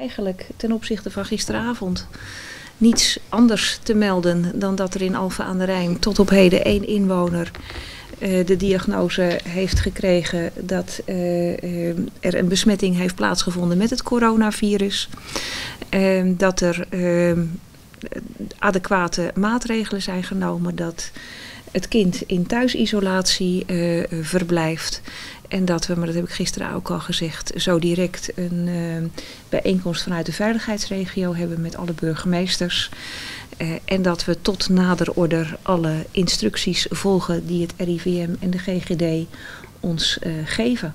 Eigenlijk ten opzichte van gisteravond niets anders te melden dan dat er in Alphen aan de Rijn tot op heden 1 inwoner de diagnose heeft gekregen dat er een besmetting heeft plaatsgevonden met het coronavirus. Dat er adequate maatregelen zijn genomen, dat het kind in thuisisolatie verblijft. En dat we, maar dat heb ik gisteren ook al gezegd, zo direct een bijeenkomst vanuit de veiligheidsregio hebben met alle burgemeesters. En dat we tot nader order alle instructies volgen die het RIVM en de GGD ons geven.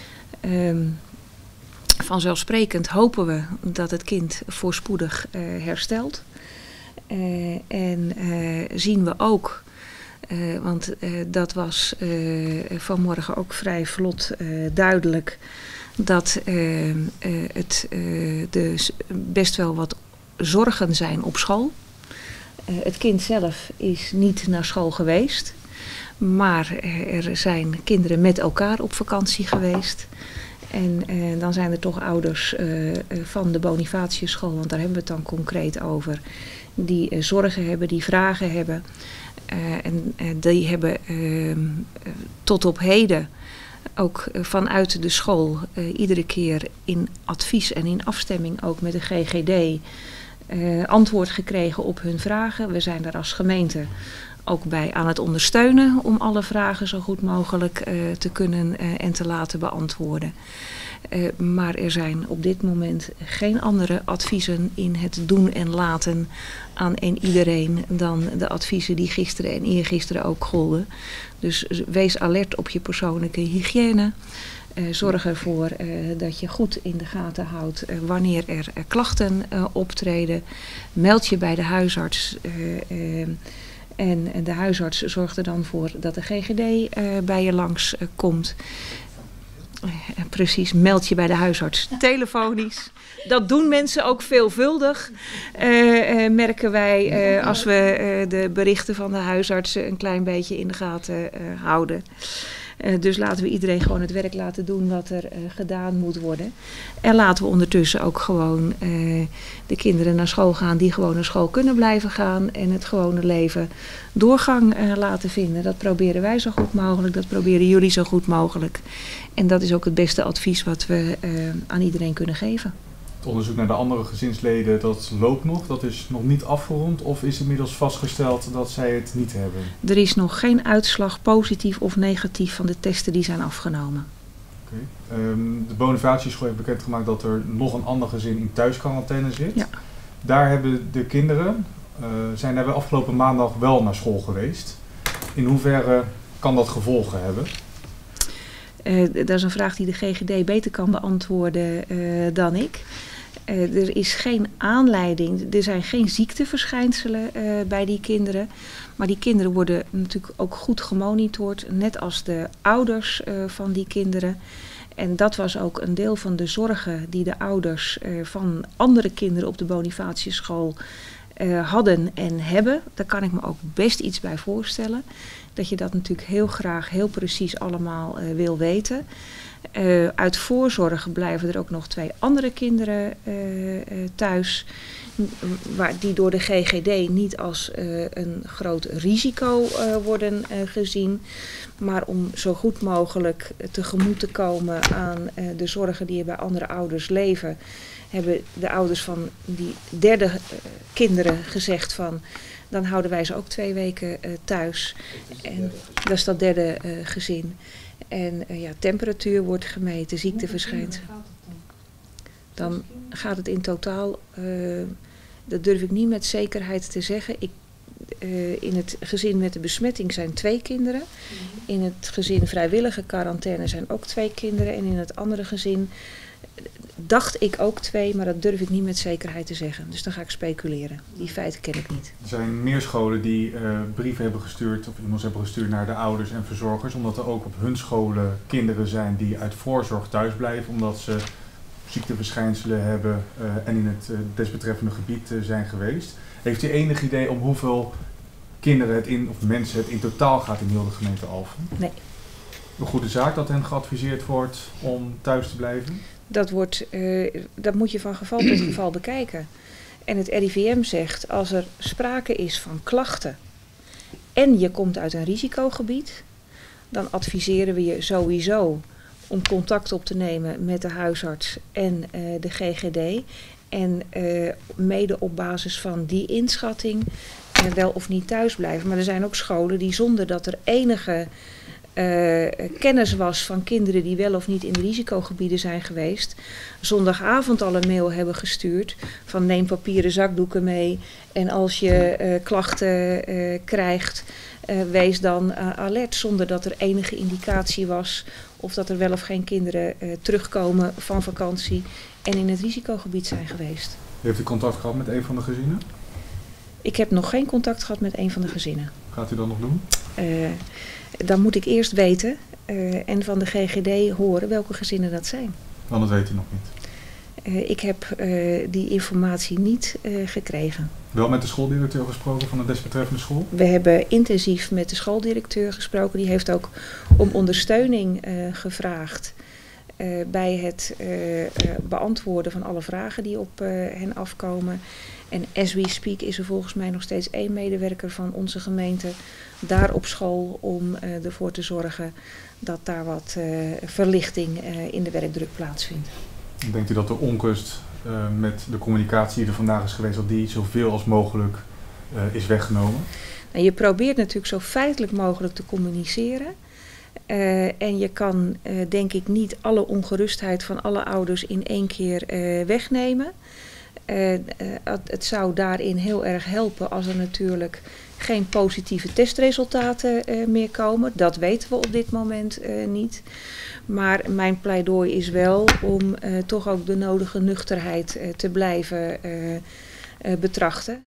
Vanzelfsprekend hopen we dat het kind voorspoedig herstelt. En zien we ook, want dat was vanmorgen ook vrij vlot duidelijk, dat dus best wel wat zorgen zijn op school. Het kind zelf is niet naar school geweest, maar er zijn kinderen met elkaar op vakantie geweest. En dan zijn er toch ouders van de Bonifatiusschool, want daar hebben we het dan concreet over, die zorgen hebben, die vragen hebben. En die hebben tot op heden ook vanuit de school iedere keer in advies en in afstemming ook met de GGD antwoord gekregen op hun vragen. We zijn daar als gemeente ook bij aan het ondersteunen om alle vragen zo goed mogelijk te kunnen en te laten beantwoorden. Maar er zijn op dit moment geen andere adviezen in het doen en laten aan iedereen dan de adviezen die gisteren en eergisteren ook golden. Dus wees alert op je persoonlijke hygiëne. Zorg ervoor dat je goed in de gaten houdt wanneer er klachten optreden. Meld je bij de huisarts. En de huisarts zorgt er dan voor dat de GGD bij je langs komt. Precies, meld je bij de huisarts telefonisch. Dat doen mensen ook veelvuldig, merken wij als we de berichten van de huisartsen een klein beetje in de gaten houden. Dus laten we iedereen gewoon het werk laten doen wat er gedaan moet worden. En laten we ondertussen ook gewoon de kinderen naar school gaan die gewoon naar school kunnen blijven gaan. En het gewone leven doorgang laten vinden. Dat proberen wij zo goed mogelijk, dat proberen jullie zo goed mogelijk. En dat is ook het beste advies wat we aan iedereen kunnen geven. Het onderzoek naar de andere gezinsleden, dat loopt nog, dat is nog niet afgerond, of is inmiddels vastgesteld dat zij het niet hebben? Er is nog geen uitslag positief of negatief van de testen die zijn afgenomen. Okay. De Bonifatiusschool heeft bekendgemaakt dat er nog een ander gezin in thuisquarantaine zit. Ja. Daar hebben de kinderen, zijn daar afgelopen maandag wel naar school geweest. In hoeverre kan dat gevolgen hebben? Dat is een vraag die de GGD beter kan beantwoorden dan ik. Er is geen aanleiding, er zijn geen ziekteverschijnselen bij die kinderen. Maar die kinderen worden natuurlijk ook goed gemonitord, net als de ouders van die kinderen. En dat was ook een deel van de zorgen die de ouders van andere kinderen op de Bonifatiusschool hadden en hebben. Daar kan ik me ook best iets bij voorstellen. Dat je dat natuurlijk heel graag, heel precies allemaal wil weten. Uit voorzorg blijven er ook nog 2 andere kinderen thuis. Die door de GGD niet als een groot risico worden gezien. Maar om zo goed mogelijk tegemoet te komen aan de zorgen die er bij andere ouders leven, hebben de ouders van die derde kinderen gezegd van, dan houden wij ze ook 2 weken thuis. En dat is dat derde gezin. En temperatuur wordt gemeten, ziekteverschijnselen. Dan gaat het in totaal, dat durf ik niet met zekerheid te zeggen. In het gezin met de besmetting zijn 2 kinderen. In het gezin vrijwillige quarantaine zijn ook 2 kinderen. En in het andere gezin dacht ik ook 2, maar dat durf ik niet met zekerheid te zeggen. Dus dan ga ik speculeren. Die feiten ken ik niet. Er zijn meer scholen die brieven hebben gestuurd of e-mails hebben gestuurd naar de ouders en verzorgers. Omdat er ook op hun scholen kinderen zijn die uit voorzorg thuis blijven. Omdat ze ziekteverschijnselen hebben en in het desbetreffende gebied zijn geweest. Heeft u enig idee om hoeveel kinderen of mensen het in totaal gaat in heel de gemeente Alphen? Nee. Een goede zaak dat hen geadviseerd wordt om thuis te blijven? Dat moet je van geval tot geval bekijken. En het RIVM zegt, als er sprake is van klachten en je komt uit een risicogebied, dan adviseren we je sowieso om contact op te nemen met de huisarts en de GGD. En mede op basis van die inschatting wel of niet thuis blijven. Maar er zijn ook scholen die zonder dat er enige kennis was van kinderen die wel of niet in de risicogebieden zijn geweest, zondagavond al een mail hebben gestuurd van neem papieren zakdoeken mee en als je klachten krijgt, wees dan alert, zonder dat er enige indicatie was of dat er wel of geen kinderen terugkomen van vakantie en in het risicogebied zijn geweest. Heeft u contact gehad met een van de gezinnen? Ik heb nog geen contact gehad met een van de gezinnen. Gaat u dat nog doen? Dan moet ik eerst weten en van de GGD horen welke gezinnen dat zijn. Want dat weet u nog niet. Ik heb die informatie niet gekregen. Wel met de schooldirecteur gesproken van de desbetreffende school? We hebben intensief met de schooldirecteur gesproken. Die heeft ook om ondersteuning gevraagd bij het beantwoorden van alle vragen die op hen afkomen. En as we speak is er volgens mij nog steeds 1 medewerker van onze gemeente daar op school om ervoor te zorgen dat daar wat verlichting in de werkdruk plaatsvindt. Denkt u dat de onrust met de communicatie die er vandaag is geweest, dat die zoveel als mogelijk is weggenomen? Nou, je probeert natuurlijk zo feitelijk mogelijk te communiceren. En je kan denk ik niet alle ongerustheid van alle ouders in één keer wegnemen. Het zou daarin heel erg helpen als er natuurlijk geen positieve testresultaten meer komen. Dat weten we op dit moment niet. Maar mijn pleidooi is wel om toch ook de nodige nuchterheid te blijven betrachten.